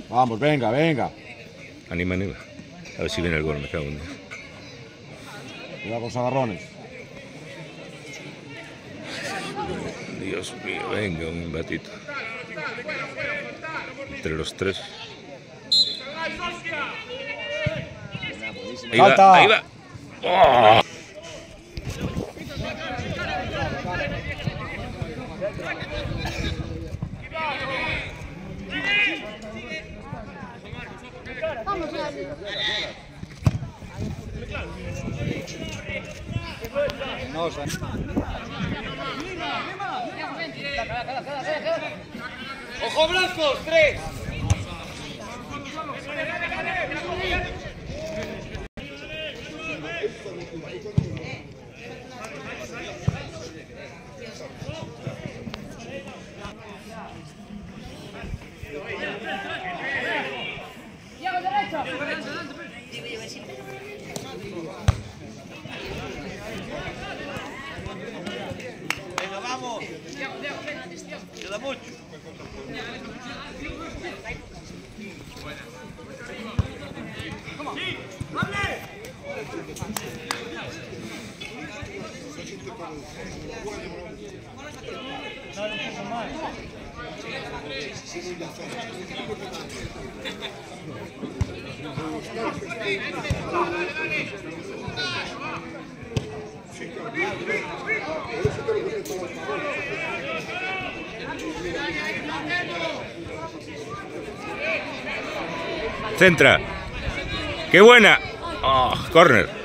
Vamos, venga, venga. Anima, anima. A ver si viene el gol, me cago en Dios. Cuidado con los agarrones. Dios mío, venga, un batito. Entre los tres. Ahí ¡Falta! va, ahí va. ¡Oh! ¡Ojo brazos! ¡Tres! Venga, vamos. Queda mucho. Centra. ¡Qué buena! Oh, córner.